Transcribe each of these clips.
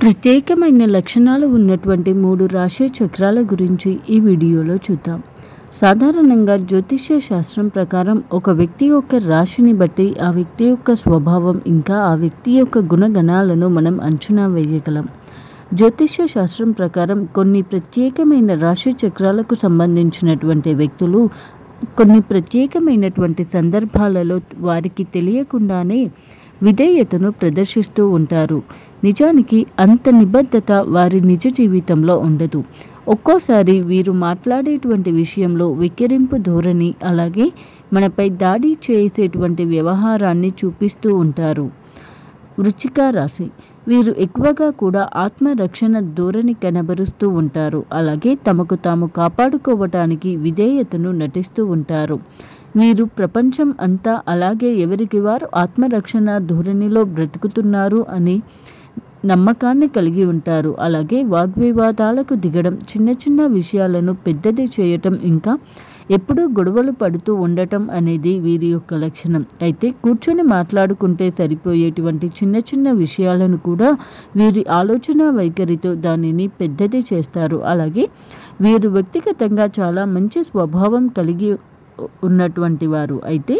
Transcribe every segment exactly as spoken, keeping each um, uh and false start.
ప్రత్యేకమైన లక్షణాలు ఉన్నటువంటి మూడు రాశి చక్రాల గురించి ఈ వీడియోలో చూద్దాం. సాధారణంగా జ్యోతిష్య శాస్త్రం ప్రకారం ఒక వ్యక్తి యొక్క రాశిని బట్టి ఆ వ్యక్తి యొక్క స్వభావం ఇంకా ఆ వ్యక్తి యొక్క గుణగణాలను మనం అంచనా వేయగలం. జ్యోతిష్య శాస్త్రం ప్రకారం కొన్ని ప్రత్యేకమైన రాశి చక్రాలకు సంబంధించినటువంటి వ్యక్తులు కొన్ని ప్రత్యేకమైనటువంటి సందర్భాలలో వారికి తెలియకుండానే విధేయతను ప్రదర్శిస్తూ ఉంటారు. నిజానికి అంత నిబద్ధత వారి నిజ జీవితంలో ఉండదు. ఒక్కోసారి వీరు మాట్లాడేటువంటి విషయంలో వికిరింపు ధోరణి, అలాగే మనపై దాడి చేసేటువంటి వ్యవహారాన్ని చూపిస్తూ ఉంటారు. వృశ్చిక రాశి వీరు ఎక్కువగా కూడా ఆత్మరక్షణ ధోరణి కనబరుస్తూ ఉంటారు. అలాగే తమకు తాము కాపాడుకోవటానికి విధేయతను నటిస్తూ ఉంటారు. వీరు ప్రపంచం అంతా అలాగే ఎవరికి వారు ఆత్మరక్షణ ధోరణిలో బ్రతుకుతున్నారు అని నమ్మకాన్ని కలిగి ఉంటారు. అలాగే వాగ్వివాదాలకు దిగడం, చిన్న చిన్న విషయాలను పెద్దది చేయటం, ఇంకా ఎప్పుడూ గొడవలు పడుతూ ఉండటం అనేది వీరి యొక్క లక్షణం. అయితే కూర్చొని మాట్లాడుకుంటే సరిపోయేటువంటి చిన్న చిన్న విషయాలను కూడా వీరి ఆలోచన వైఖరితో దానిని పెద్దది చేస్తారు. అలాగే వీరు వ్యక్తిగతంగా చాలా మంచి స్వభావం కలిగి ఉన్నటువంటి వారు. అయితే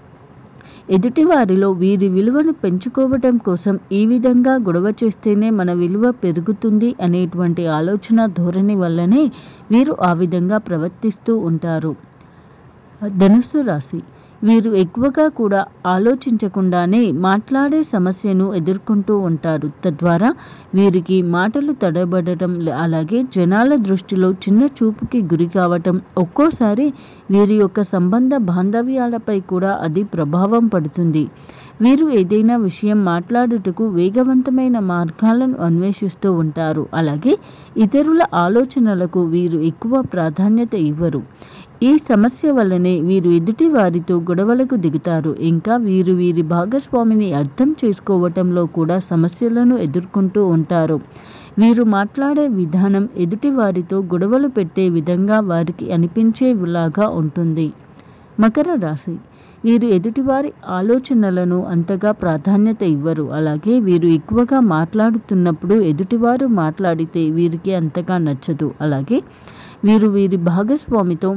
ఎదుటివారిలో వీరి విలువను పెంచుకోవటం కోసం ఈ విధంగా గొడవ చేస్తేనే మన విలువ పెరుగుతుంది అనేటువంటి ఆలోచన ధోరణి వల్లనే వీరు ఆ విధంగా ప్రవర్తిస్తూ ఉంటారు. ధనుస్సు రాశి వీరు ఎక్కువగా కూడా ఆలోచించకుండానే మాట్లాడే సమస్యను ఎదుర్కొంటూ ఉంటారు. తద్వారా వీరికి మాటలు తడబడటం, అలాగే జనాల దృష్టిలో చిన్న చూపుకి గురి కావటం, ఒక్కోసారి వీరి యొక్క సంబంధ బాంధవ్యాలపై కూడా అది ప్రభావం పడుతుంది. వీరు ఏదైనా విషయం మాట్లాడుటకు వేగవంతమైన మార్గాలను అన్వేషిస్తూ ఉంటారు. అలాగే ఇతరుల ఆలోచనలకు వీరు ఎక్కువ ప్రాధాన్యత ఇవ్వరు. ఈ సమస్య వల్లనే వీరు ఎదుటి వారితో గొడవలకు దిగుతారు. ఇంకా వీరు వీరి భాగస్వామిని అర్థం చేసుకోవటంలో కూడా సమస్యలను ఎదుర్కొంటూ ఉంటారు. వీరు మాట్లాడే విధానం ఎదుటి వారితో గొడవలు పెట్టే విధంగా వారికి అనిపించేలాగా ఉంటుంది. మకర రాశి వీరు ఎదుటివారి ఆలోచనలను అంతగా ప్రాధాన్యత ఇవ్వరు. అలాగే వీరు ఎక్కువగా మాట్లాడుతున్నప్పుడు ఎదుటివారు మాట్లాడితే వీరికి అంతగా నచ్చదు. అలాగే వీరు వీరి భాగస్వామితో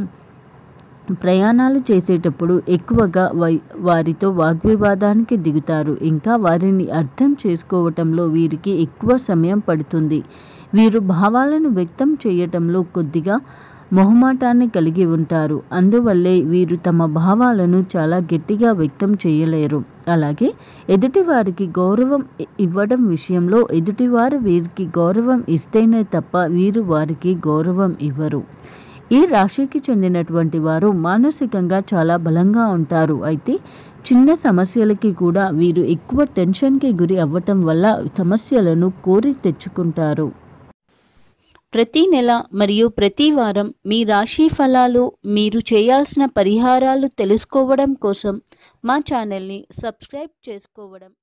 ప్రయాణాలు చేసేటప్పుడు ఎక్కువగా వై వారితో వాగ్వివాదానికి దిగుతారు. ఇంకా వారిని అర్థం చేసుకోవటంలో వీరికి ఎక్కువ సమయం పడుతుంది. వీరు భావాలను వ్యక్తం చేయటంలో కొద్దిగా మొహమాటాన్ని కలిగి ఉంటారు. అందువల్లే వీరు తమ భావాలను చాలా గట్టిగా వ్యక్తం చేయలేరు. అలాగే ఎదుటివారికి గౌరవం ఇవ్వడం విషయంలో ఎదుటివారు వీరికి గౌరవం ఇస్తేనే తప్ప వీరు వారికి గౌరవం ఇవ్వరు. ఈ రాశికి చెందినటువంటి వారు మానసికంగా చాలా బలంగా ఉంటారు. అయితే చిన్న సమస్యలకి కూడా వీరు ఎక్కువ టెన్షన్కి గురి అవ్వటం వల్ల సమస్యలను కోరి తెచ్చుకుంటారు. ప్రతి నెల మరియు ప్రతి వారం మీ రాశి ఫలాలు, మీరు చేయాల్సిన పరిహారాలు తెలుసుకోవడం కోసం మా ఛానల్ని సబ్స్క్రైబ్ చేసుకోవడం